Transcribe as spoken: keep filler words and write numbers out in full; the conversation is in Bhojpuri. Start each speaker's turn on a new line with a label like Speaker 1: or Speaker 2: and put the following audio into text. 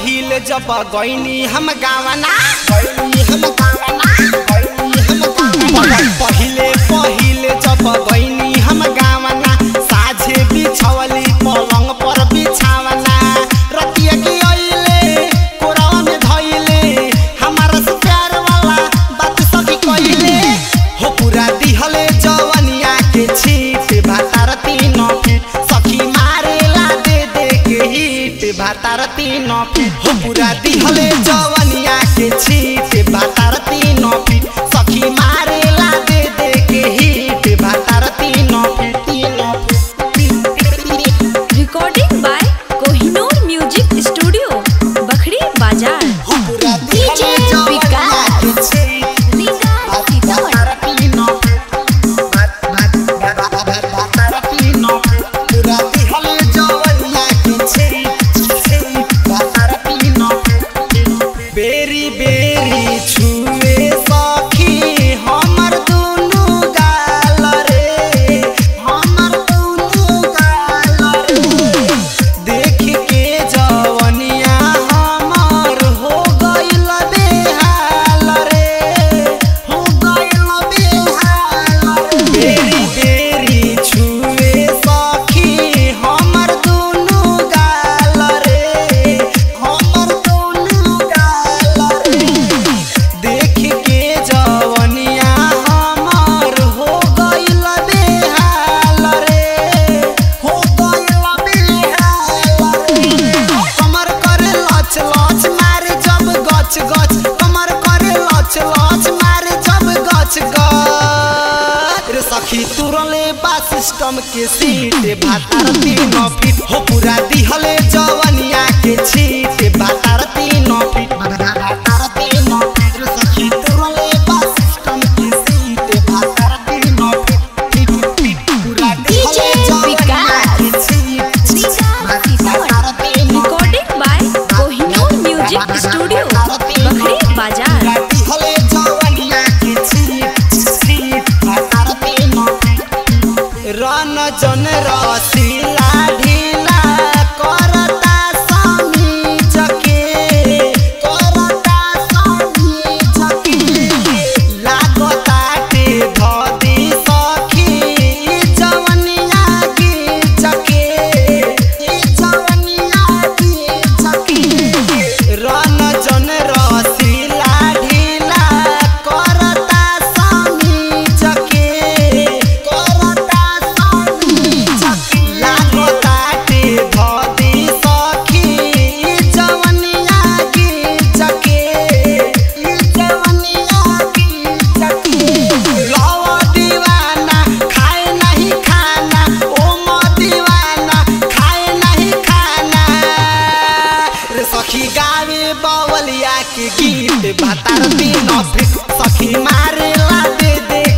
Speaker 1: पहिले जब गईनी हम गावना गईनी हम गावना गईनी हम गावना पहिले पहिले जब गईनी हम गावना साझे बिछवली पलंग पर बिछावना रतिया की आइले कोरावा में धइले हमारा से प्यार वाला बात सखी कइले हो पूरा दिहले जवनिया के छीट भातार तीन फीट सखी मारेला दे दे के हिट भातार तीन फीट हो पूरा दिहले जवनिया के छीट भातार तीन फीट सखी मारेला दे दे के हिट भातार तीन फीट तीन
Speaker 2: recording by Kohinoor music studio Bakhri Bazar
Speaker 1: हो पूरा
Speaker 2: डीजे विकास
Speaker 1: बेरी बेरी छुए सखी हमर दुनु गाल रे हमर दुनु गाल रे देख के जवनिया हमर हो गइल बेहाल रे हो गइल बेहाल रे बेरी बेरी छुए सखी हमर दुनु गाल रे हमर दुनु देख के जवनिया हमर हो गइल बेहाल रे हो गइल बेहाल रे कमर करे लच लच मारे जब गच गच कमर करे लच लच मारे जब गच गच रे सखी तुरले बा सिस्टम के सीट भातार तीन फीट हो पूरा दिहले जवनिया के छीट भातार तीन फीट भातार तीन फीट रे सखी तुरले बा सिस्टम के सीट भातार तीन फीट फीट फीट पूरा दिहले जवनिया के छीट भातार तीन
Speaker 2: recording by Kohinoor music studio Bakhri Bazar
Speaker 1: दिहले जवनिया के छीट छीट भातार तीन रन जन रसीला ढीला करता समीज के करता समीज के लागता के धदी सखी जवनिया की जके जवनिया की जके रन जन रसीला ढीला करता समीज के करता समीज के लागता के धदी सखी जवनिया की जके जवनिया की जके लव दीवाना खाए नहीं खाना ओ म दीवाना खाए नहीं खाना रे सखी गावे बावलिया के गीत भातार तीन फीट सखी मारेला दे दे